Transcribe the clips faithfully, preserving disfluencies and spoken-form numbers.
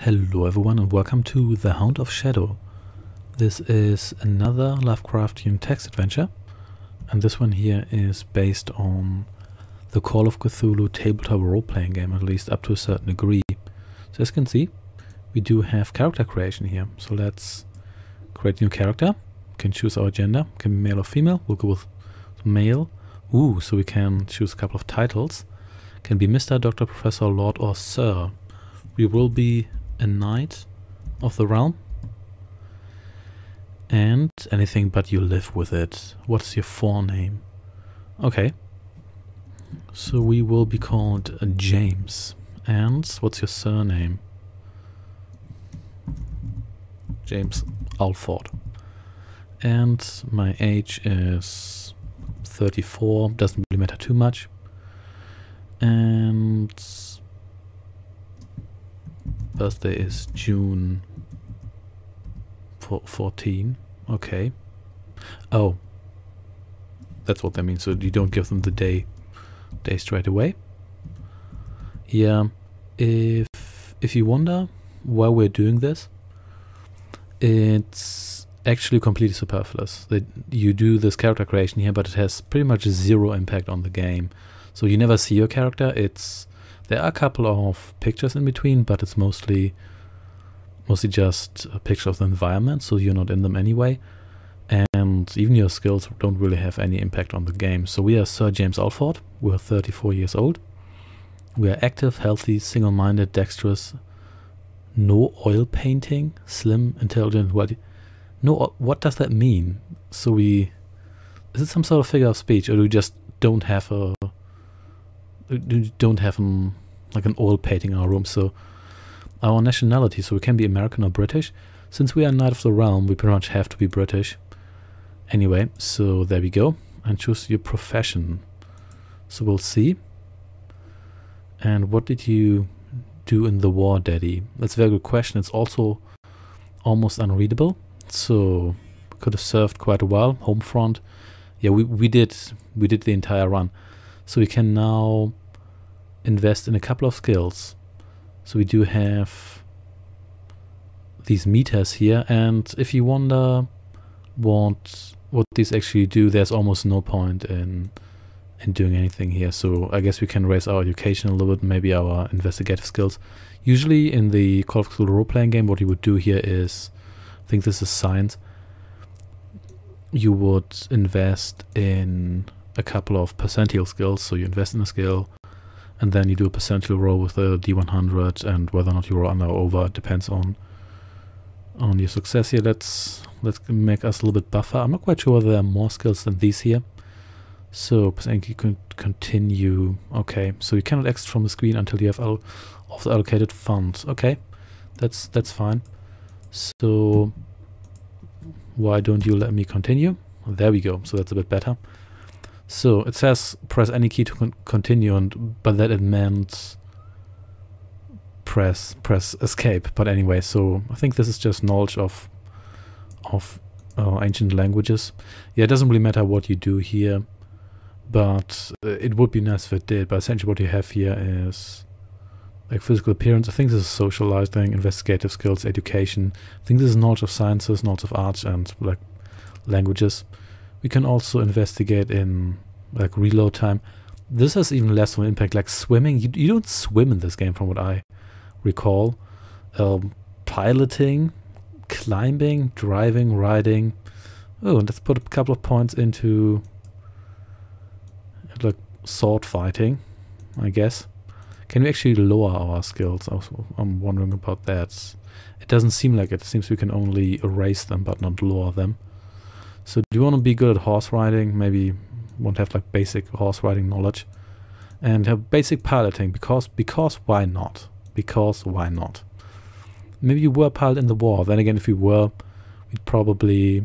Hello everyone and welcome to The Hound of Shadow. This is another Lovecraftian text adventure, and this one here is based on the Call of Cthulhu tabletop role-playing game, at least up to a certain degree. So as you can see, we do have character creation here. So let's create a new character. We can choose our gender, can be male or female. We'll go with male. Ooh, so we can choose a couple of titles. Can be Mister, Doctor, Professor, Lord or Sir. We will be a knight of the realm. And anything but you live with it. What's your forename? Okay. So we will be called uh, James. And what's your surname? James Alford. And my age is thirty-four. Doesn't really matter too much. And birthday is June fourteen. Okay. Oh, that's what that means. So you don't give them the day, day straight away. Yeah. If if you wonder why we're doing this, it's actually completely superfluous. That you do this character creation here, but it has pretty much zero impact on the game. So you never see your character. It's there are a couple of pictures in between, but it's mostly mostly just a picture of the environment, so you're not in them anyway. And even your skills don't really have any impact on the game. So we are Sir James Alford. We're thirty-four years old. We are active, healthy, single-minded, dexterous, no oil painting, slim, intelligent, wealthy. No, what does that mean? So we... Is it some sort of figure of speech, or do we just don't have a... We don't have um, like an oil painting in our room? So our nationality, so we can be American or British. Since we are Knight of the Realm, we pretty much have to be British. Anyway, so there we go. And choose your profession. So we'll see. And what did you do in the war, Daddy? That's a very good question. It's also almost unreadable. So could have served quite a while. Home front. Yeah, we, we did we did the entire run. So we can now invest in a couple of skills. So we do have these meters here, and if you wonder what what these actually do, there's almost no point in in doing anything here. So I guess we can raise our education a little bit, maybe our investigative skills. Usually in the Call of Cthulhu role-playing game, what you would do here is, I think this is science, you would invest in a couple of percentile skills. So you invest in a skill, and then you do a percentile roll with a D one hundred, and whether or not you roll under or over depends on on your success here. Let's let's make us a little bit buffer. I'm not quite sure whether there are more skills than these here. So percent you can continue. Okay, so you cannot exit from the screen until you have all of the allocated funds. Okay, that's that's fine. So why don't you let me continue? There we go. So that's a bit better. So it says press any key to con continue, and but that it meant press press escape. But anyway, so I think this is just knowledge of of uh, ancient languages. Yeah, it doesn't really matter what you do here, but uh, it would be nice if it did. But essentially, what you have here is like physical appearance. I think this is socializing, investigative skills, education. I think this is knowledge of sciences, knowledge of arts, and like languages. We can also investigate in like reload time. This has even less of an impact, like swimming. You, you don't swim in this game from what I recall. Um, piloting, climbing, driving, riding. Oh, and let's put a couple of points into like sword fighting, I guess. Can we actually lower our skills? Also, I'm wondering about that. It doesn't seem like it. It seems we can only erase them but not lower them. So do you want to be good at horse riding? Maybe want to have like basic horse riding knowledge, and have basic piloting because because why not? Because why not? Maybe you were pilot in the war. Then again, if you were, we'd probably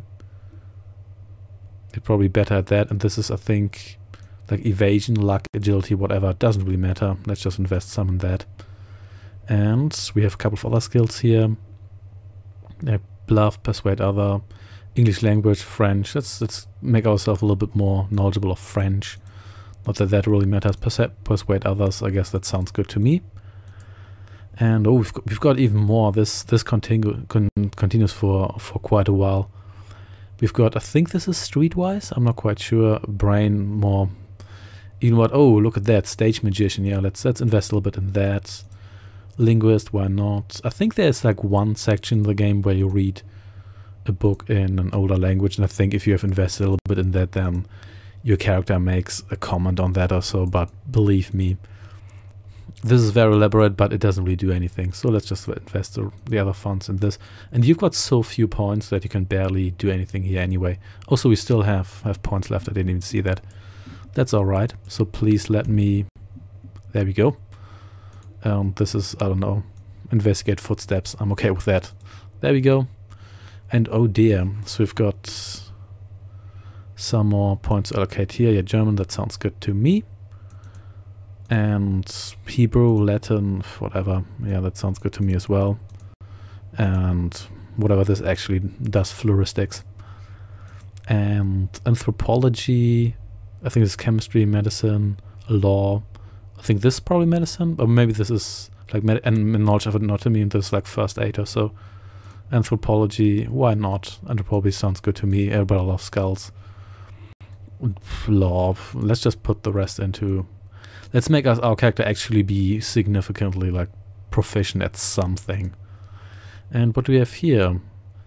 be probably better at that. And this is, I think, like evasion, luck, agility, whatever. It doesn't really matter. Let's just invest some in that. And we have a couple of other skills here. Yeah, bluff, persuade other. English language, French. Let's let's make ourselves a little bit more knowledgeable of French. Not that that really matters. Perse persuade others. I guess that sounds good to me. And oh, we've got, we've got even more. This this continu con continues for for quite a while. We've got, I think this is Streetwise. I'm not quite sure. Brain more. You know what? Oh, look at that stage magician. Yeah, let's let's invest a little bit in that. Linguist, why not? I think there's like one section in the game where you read a book in an older language, and I think if you have invested a little bit in that, then your character makes a comment on that or so. But believe me, this is very elaborate, but it doesn't really do anything. So let's just invest the, the other funds in this. And you've got so few points that you can barely do anything here anyway. Also, we still have, have points left. I didn't even see that. That's alright. So please let me... There we go. Um, this is, I don't know, investigate footsteps. I'm okay with that. There we go. And oh dear. So we've got some more points to allocate here. Yeah, German, that sounds good to me. And Hebrew, Latin, whatever. Yeah, that sounds good to me as well. And whatever this actually does, floristics. And anthropology, I think it's chemistry, medicine, law. I think this is probably medicine, or maybe this is like med and knowledge of anatomy, and this is like first aid or so. Anthropology, why not? Anthropology sounds good to me. Everybody loves skulls. Law, let's just put the rest into... Let's make us our character actually be significantly like proficient at something. And what do we have here?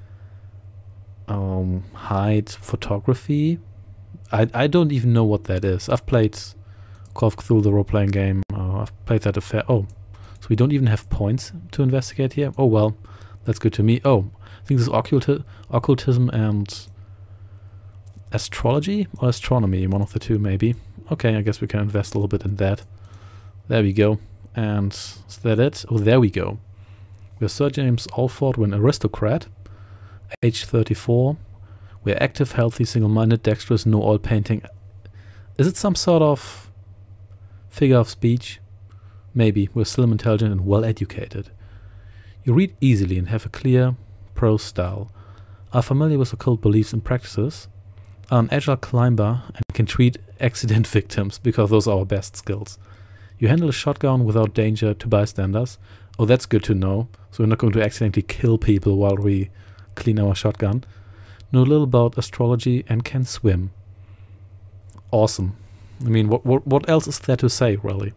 Um, hide photography. I I don't even know what that is. I've played Call of Cthulhu, the role-playing game. Uh, I've played that a fair. Oh, so we don't even have points to investigate here. Oh well, that's good to me. Oh, I think this is occulti occultism and astrology or astronomy. One of the two, maybe. Okay, I guess we can invest a little bit in that. There we go. And is that it? Oh, there we go. We're Sir James Alford, we're an aristocrat, age thirty-four. We're active, healthy, single-minded, dexterous, no oil painting. Is it some sort of figure of speech? Maybe. We're slim, intelligent, and well-educated. You read easily and have a clear prose style. Are familiar with occult beliefs and practices. Are an agile climber and can treat accident victims, because those are our best skills. You handle a shotgun without danger to bystanders. Oh, that's good to know. So we're not going to accidentally kill people while we clean our shotgun. Know a little about astrology and can swim. Awesome. I mean, what, what, what else is there to say, really?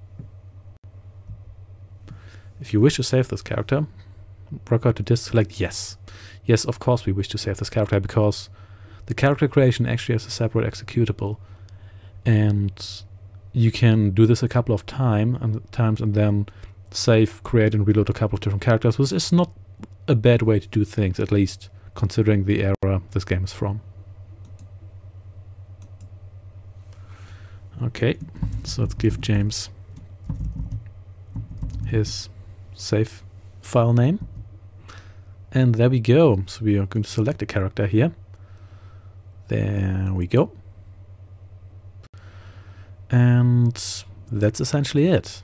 If you wish to save this character, record to disk select yes. Yes, of course we wish to save this character, because the character creation actually has a separate executable. And you can do this a couple of time and times and then save, create and reload a couple of different characters, which is not a bad way to do things, at least considering the era this game is from. Okay, so let's give James his save file name. And there we go. So we are going to select a character here. There we go. And that's essentially it.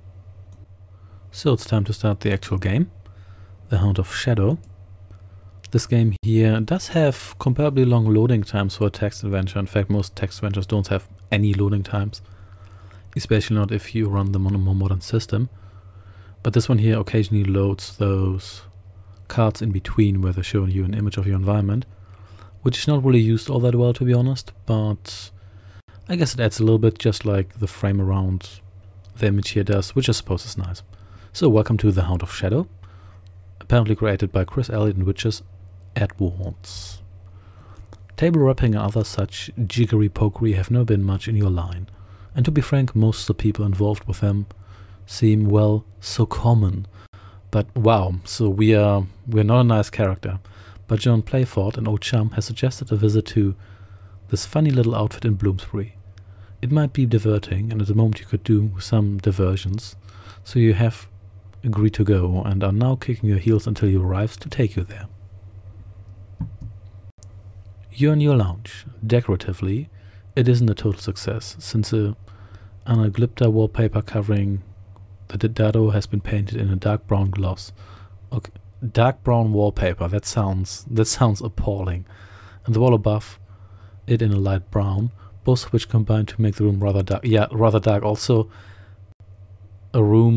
So it's time to start the actual game. The Hound of Shadow. This game here does have comparably long loading times for a text adventure. In fact, most text adventures don't have any loading times. Especially not if you run them on a more modern system. But this one here occasionally loads those cards in between where they're showing you an image of your environment. Which is not really used all that well, to be honest, but I guess it adds a little bit, just like the frame around the image here does, which I suppose is nice. So welcome to The Hound of Shadow, apparently created by Chris Elliott and Witches Edwards. Table rapping and other such jiggery-pokery have never been much in your line, and to be frank, most of the people involved with them seem, well, so common. But wow, so we are, we're not a nice character. But John Playford, an old chum, has suggested a visit to this funny little outfit in Bloomsbury. It might be diverting, and at the moment you could do some diversions, so you have agreed to go and are now kicking your heels until he arrives to take you there. You're in your lounge. Decoratively, it isn't a total success, since a anaglypta wallpaper covering the dado has been painted in a dark brown gloss. Okay. Dark brown wallpaper, that sounds that sounds appalling. And the wall above it in a light brown, both of which combine to make the room rather dark. Yeah, rather dark. Also, a room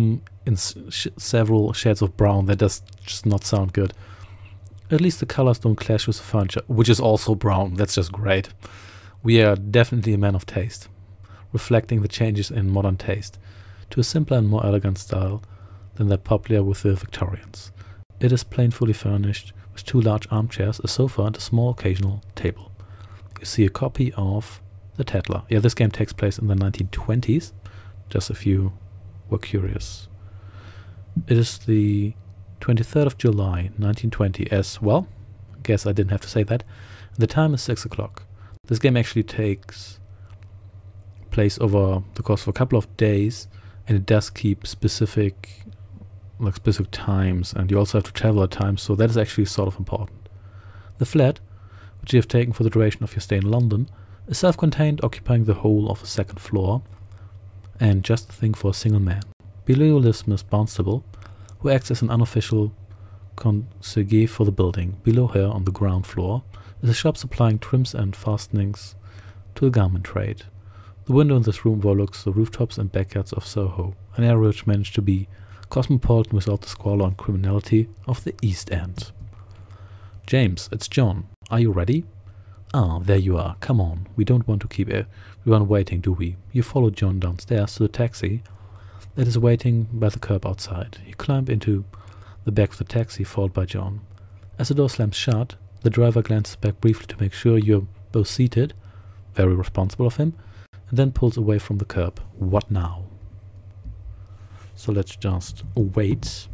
in sh several shades of brown. That does just not sound good. At least the colors don't clash with the furniture, which is also brown. That's just great. We are definitely a man of taste, reflecting the changes in modern taste to a simpler and more elegant style than that popular with the Victorians. It is plain fully furnished with two large armchairs, a sofa, and a small occasional table. You see a copy of The Tattler. Yeah, this game takes place in the nineteen twenties, just if you were curious. It is the twenty-third of July, nineteen twenty, as well. Guess I didn't have to say that. The time is six o'clock. This game actually takes place over the course of a couple of days, and it does keep specific like specific times, and you also have to travel at times, so that is actually sort of important. The flat, which you have taken for the duration of your stay in London, is self-contained, occupying the whole of the second floor, and just the thing for a single man. Below you lives Miss Barnstable, who acts as an unofficial concierge for the building. Below her, on the ground floor, is a shop supplying trims and fastenings to the garment trade. The window in this room overlooks the rooftops and backyards of Soho, an area which managed to be cosmopolitan without the squalor and criminality of the East End. James, it's John. Are you ready? Ah, there you are. Come on. We don't want to keep everyone waiting, do we? You follow John downstairs to the taxi that is waiting by the curb outside. You climb into the back of the taxi, followed by John. As the door slams shut, the driver glances back briefly to make sure you're both seated, very responsible of him, and then pulls away from the curb. What now? So let's just wait.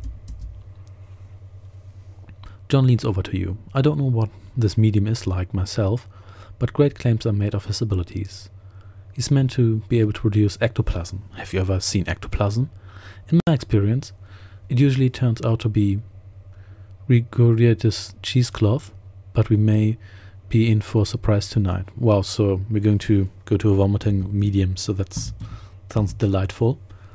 John leans over to you. I don't know what this medium is like myself, but great claims are made of his abilities. He's meant to be able to produce ectoplasm. Have you ever seen ectoplasm? In my experience, it usually turns out to be regurgitated cheesecloth, but we may be in for a surprise tonight. Wow, so we're going to go to a vomiting medium, so that sounds delightful.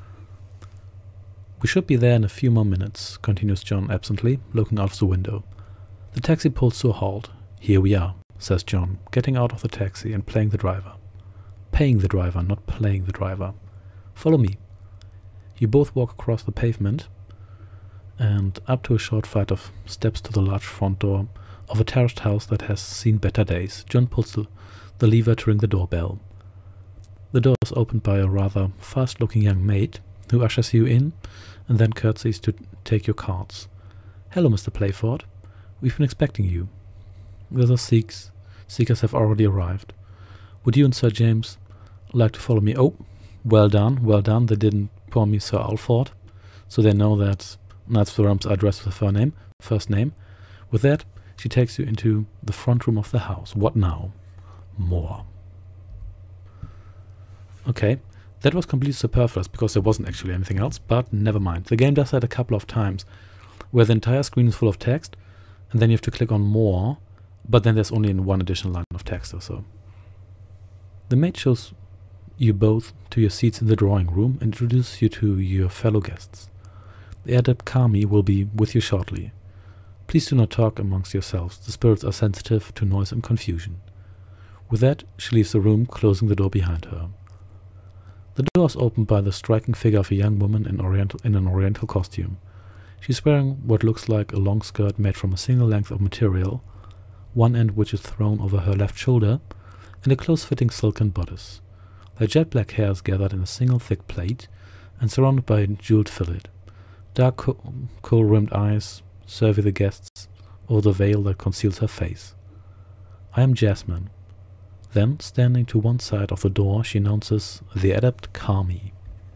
We should be there in a few more minutes, continues John absently, looking out of the window. The taxi pulls to a halt. Here we are, says John, getting out of the taxi and playing the driver. Paying the driver, not playing the driver. Follow me. You both walk across the pavement and up to a short flight of steps to the large front door of a terraced house that has seen better days. John pulls the, the lever to ring the doorbell. The door is opened by a rather fast-looking young maid who ushers you in and then curtsies to take your cards. Hello, Mister Playford. We've been expecting you. The other seeks, seekers have already arrived. Would you and Sir James like to follow me? Oh, well done, well done. They didn't call me Sir Alford, so they know that Knights of the Realms are addressed with her name, first name. With that, she takes you into the front room of the house. What now? More. Okay. That was completely superfluous because there wasn't actually anything else, but never mind. The game does that a couple of times, where the entire screen is full of text, and then you have to click on more, but then there's only one additional line of text or so. The maid shows you both to your seats in the drawing room and introduces you to your fellow guests. The adept Kami will be with you shortly. Please do not talk amongst yourselves. The spirits are sensitive to noise and confusion. With that, she leaves the room, closing the door behind her. The door is opened by the striking figure of a young woman in, oriental, in an oriental costume. She's wearing what looks like a long skirt made from a single length of material, one end which is thrown over her left shoulder, and a close-fitting silken bodice. Her jet black hair is gathered in a single thick plait and surrounded by a jeweled fillet. Dark co kohl-rimmed eyes survey the guests over the veil that conceals her face. I am Jasmine. Then, standing to one side of the door, she announces the adept Kami.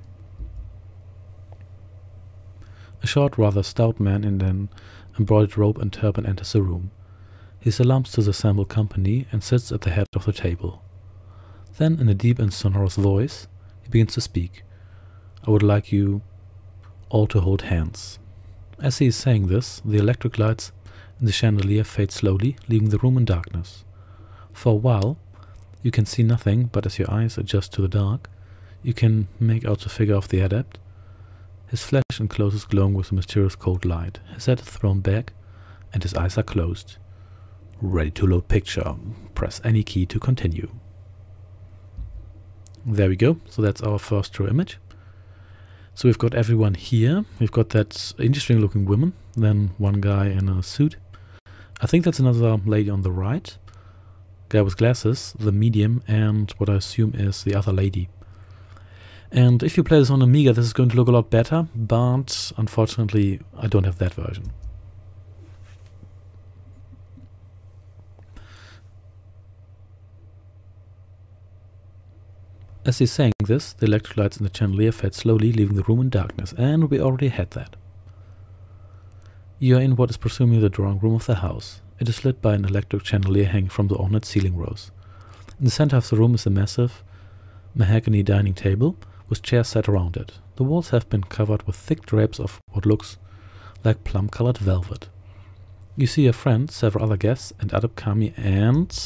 A short, rather stout man in an embroidered robe and turban enters the room. He salams to the assembled company and sits at the head of the table. Then, in a deep and sonorous voice, he begins to speak. I would like you all to hold hands. As he is saying this, the electric lights in the chandelier fade slowly, leaving the room in darkness. For a while, you can see nothing, but as your eyes adjust to the dark, you can make out the figure of the adept. His flesh and clothes is glowing with a mysterious cold light. His head is thrown back, and his eyes are closed. Ready to load picture. Press any key to continue. There we go. So that's our first true image. So we've got everyone here. We've got that interesting looking woman, then one guy in a suit. I think that's another lady on the right. Guy with glasses, the medium, and what I assume is the other lady. And if you play this on Amiga, this is going to look a lot better, but unfortunately I don't have that version. As he's saying this, the electric lights in the chandelier fade slowly, leaving the room in darkness, and we already had that. You are in what is presumably the drawing room of the house. It is lit by an electric chandelier hanging from the ornate ceiling rose. In the center of the room is a massive mahogany dining table, with chairs set around it. The walls have been covered with thick drapes of what looks like plum-colored velvet. You see your friend, several other guests, and Adab Kami and...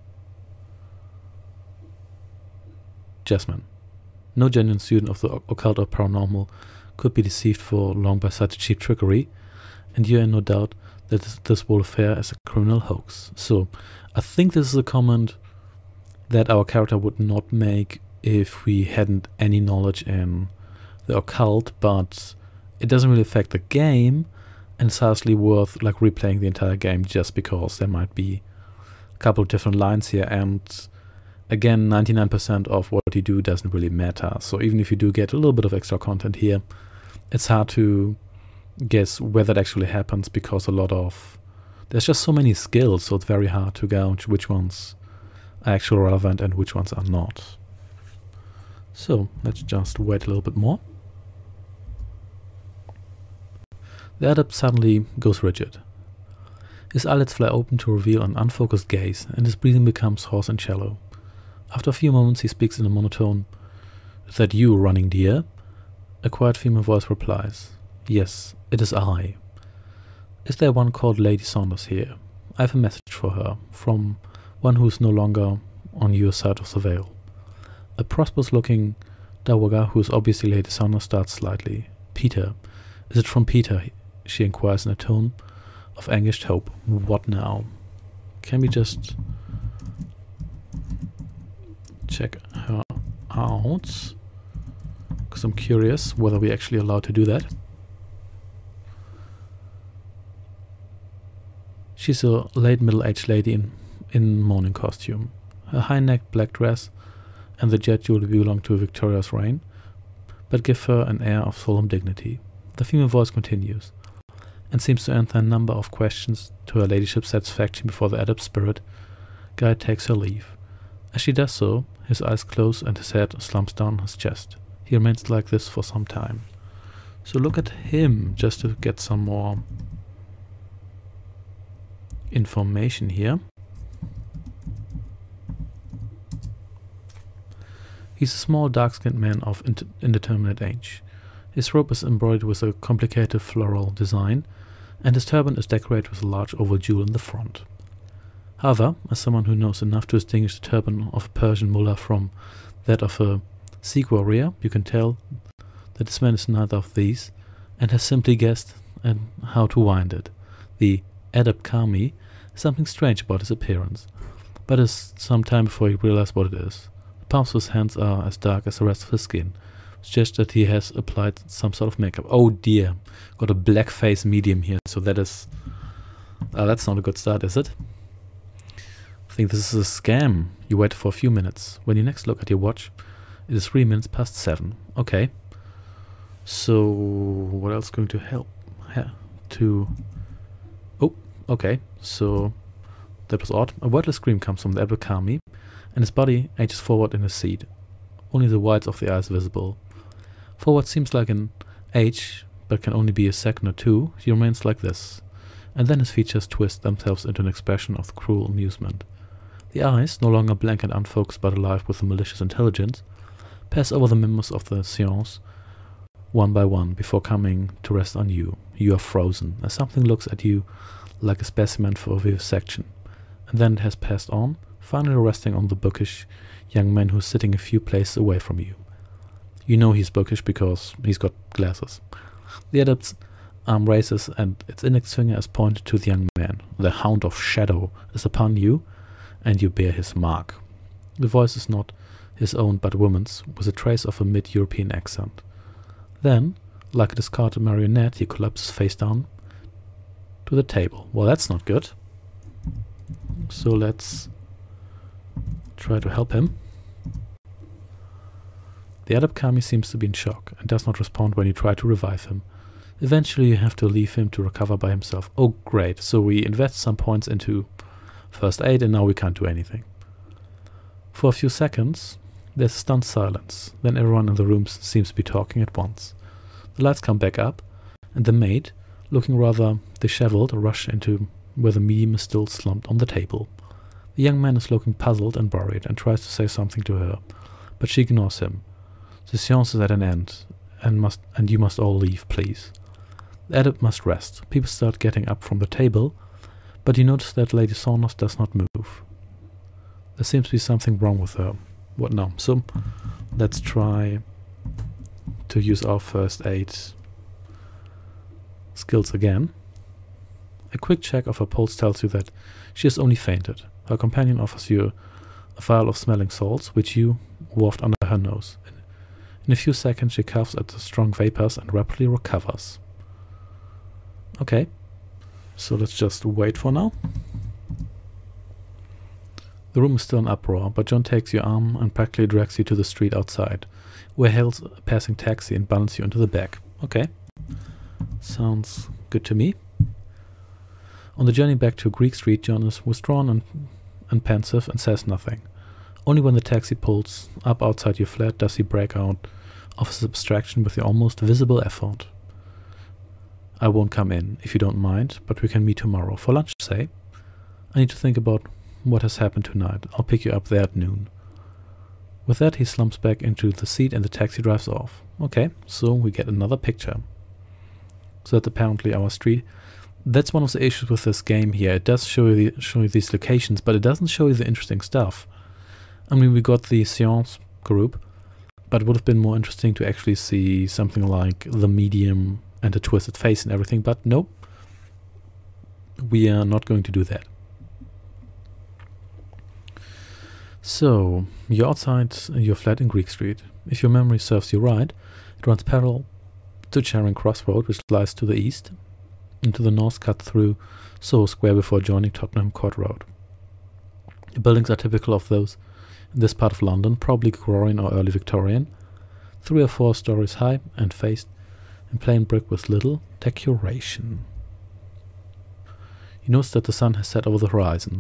Jasmine. No genuine student of the occult or paranormal could be deceived for long by such cheap trickery, and you are in no doubt that this, this whole affair is a criminal hoax. So, I think this is a comment that our character would not make if we hadn't any knowledge in the occult, but it doesn't really affect the game, and it's hardly worth like replaying the entire game just because there might be a couple of different lines here, and again, ninety-nine percent of what you do doesn't really matter. So even if you do get a little bit of extra content here, it's hard to guess whether it actually happens because a lot of... there's just so many skills, so it's very hard to gauge which ones are actually relevant and which ones are not. So let's just wait a little bit more. The Adab suddenly goes rigid. His eyelids fly open to reveal an unfocused gaze, and his breathing becomes hoarse and shallow. After a few moments he speaks in a monotone. Is that you, running deer? A quiet female voice replies. Yes, it is I. Is there one called Lady Saunders here? I have a message for her, from one who is no longer on your side of the veil. A prosperous-looking Dawaga, who is obviously Lady Saunders, starts slightly. Peter. Is it from Peter? She inquires in a tone of anguished hope. What now? Can we just check her out? Because I'm curious whether we're actually allowed to do that. She's a late middle-aged lady in, in mourning costume. Her high-necked black dress and the jet jewelry belong to Victoria's reign, but give her an air of solemn dignity. The female voice continues, and seems to answer a number of questions to her ladyship's satisfaction before the Adab spirit guide takes her leave. As she does so, his eyes close and his head slumps down his chest. He remains like this for some time. So look at him, just to get some more information here. He's a small, dark-skinned man of indeterminate age. His robe is embroidered with a complicated floral design, and his turban is decorated with a large oval jewel in the front. However, as someone who knows enough to distinguish the turban of a Persian mullah from that of a Sikh warrior, you can tell that this man is neither of these, and has simply guessed at how to wind it. The Adab Kami is something strange about his appearance, but it's some time before he realizes what it is. The palms of his hands are as dark as the rest of his skin, which suggests that he has applied some sort of makeup. Oh dear, got a black face medium here, so that is... Uh, that's not a good start, is it? I think this is a scam. You wait for a few minutes. When you next look at your watch, it is three minutes past seven. Okay. So, what else is going to help? Ha to... Oh, okay. So, that was odd. A wordless scream comes from the Adab Kami, and his body ages forward in his seat. Only the whites of the eyes visible. For what seems like an age, but can only be a second or two, he remains like this. And then his features twist themselves into an expression of cruel amusement. The eyes, no longer blank and unfocused but alive with a malicious intelligence, pass over the members of the seance one by one before coming to rest on you. You are frozen, as something looks at you like a specimen for vivisection, and then it has passed on, finally resting on the bookish young man who's sitting a few places away from you. You know he's bookish because he's got glasses. The Adab's arm raises and its index finger is pointed to the young man. The Hound of Shadow is upon you, and you bear his mark. The voice is not his own but a woman's, with a trace of a mid-European accent. Then, like a discarded marionette, he collapses face down to the table. Well, that's not good. So let's try to help him. The Adept Kami seems to be in shock and does not respond when you try to revive him. Eventually you have to leave him to recover by himself. Oh great, so we invest some points into first aid and now we can't do anything. For a few seconds there's a stunned silence, then everyone in the room seems to be talking at once. The lights come back up and the maid, looking rather disheveled, rushes into where the medium is still slumped on the table. The young man is looking puzzled and worried and tries to say something to her, but she ignores him. The seance is at an end, and must and you must all leave, please. The adept must rest. People start getting up from the table, but you notice that Lady Saunders does not move. There seems to be something wrong with her. What now? So, let's try to use our first aid skills again. A quick check of her pulse tells you that she has only fainted. Her companion offers you a vial of smelling salts, which you waft under her nose. In a few seconds she coughs at the strong vapors and rapidly recovers. Okay, so let's just wait for now. The room is still in uproar, but John takes your arm and practically drags you to the street outside, where he hails a passing taxi and bundles you into the back. Okay, sounds good to me. On the journey back to Greek Street, John is withdrawn and, and pensive and says nothing. Only when the taxi pulls up outside your flat does he break out of his abstraction with the almost visible effort. I won't come in, if you don't mind, but we can meet tomorrow. For lunch, say. I need to think about what has happened tonight. I'll pick you up there at noon. With that, he slumps back into the seat and the taxi drives off. Okay, so we get another picture. So that's apparently our street. That's one of the issues with this game here. It does show you, the, show you these locations, but it doesn't show you the interesting stuff. I mean, we got the Seance group, but it would have been more interesting to actually see something like the medium and a twisted face and everything, but nope. We are not going to do that. So, you're outside your flat in Greek Street. If your memory serves you right, it runs parallel to Charing Cross Road, which lies to the east, and to the north cut through Soho Square before joining Tottenham Court Road. The buildings are typical of those in this part of London, probably Victorian or early Victorian, three or four stories high and faced in plain brick with little decoration. You notice that the sun has set over the horizon.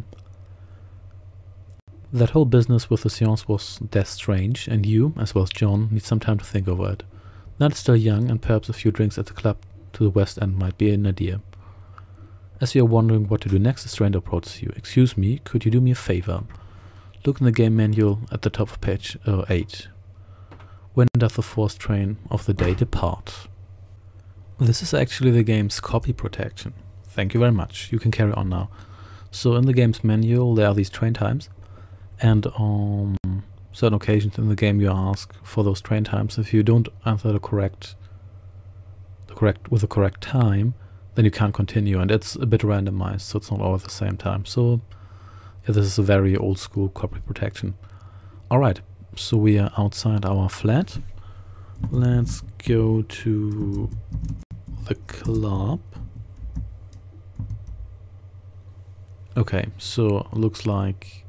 That whole business with the seance was death strange, and you, as well as John, need some time to think over it. Night is still young, and perhaps a few drinks at the club to the west end might be an idea. As you are wondering what to do next, a stranger approaches you. Excuse me, could you do me a favor? Look in the game manual at the top of page uh, eight. When does the fourth train of the day depart? This is actually the game's copy protection. Thank you very much. You can carry on now. So in the game's manual there are these train times, and on certain occasions in the game you ask for those train times. If you don't answer the correct, the correct with the correct time, then you can't continue, and it's a bit randomized, so it's not all at the same time. So yeah, this is a very old school copy protection. Alright, so we are outside our flat. Let's go to the club. Okay, so looks like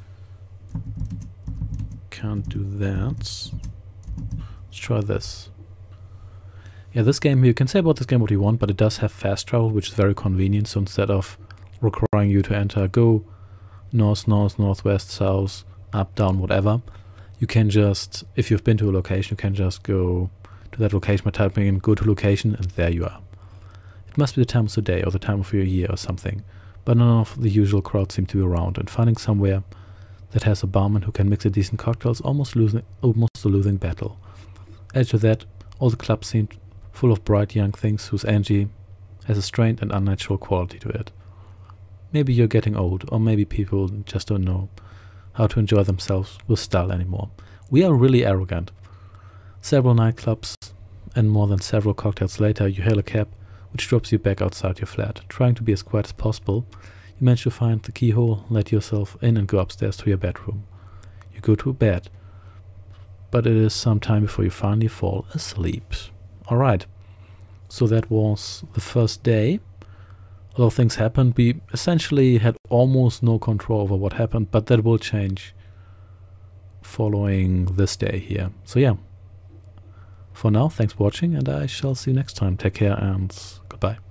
can't do that. Let's try this. Yeah, this game, you can say about this game what you want, but it does have fast travel, which is very convenient. So instead of requiring you to enter go north, north, northwest, south, up, down, whatever, you can just, if you've been to a location, you can just go to that location by typing in go to location, and there you are. It must be the time of the day or the time of your year or something, but none of the usual crowds seem to be around, and finding somewhere that has a barman who can mix a decent cocktail is almost losing, almost a losing battle. Add to that, all the clubs seem full of bright young things whose energy has a strained and unnatural quality to it. Maybe you're getting old, or maybe people just don't know how to enjoy themselves with style anymore. We are really arrogant. Several nightclubs and more than several cocktails later, you hail a cab which drops you back outside your flat. Trying to be as quiet as possible, you manage to find the keyhole, let yourself in and go upstairs to your bedroom. You go to bed, but it is some time before you finally fall asleep. Alright, so that was the first day. A lot of things happened. We essentially had almost no control over what happened, but that will change following this day here. So yeah, for now, thanks for watching, and I shall see you next time. Take care and goodbye.